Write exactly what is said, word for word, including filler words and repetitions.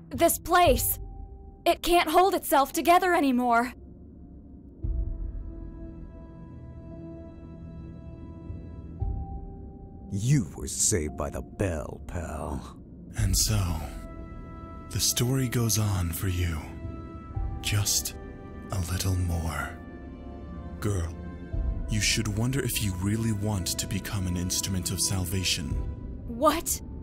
This place, it can't hold itself together anymore. You were saved by the bell, pal. And so, the story goes on for you. Just a little more. Girl, you should wonder if you really want to become an instrument of salvation. What?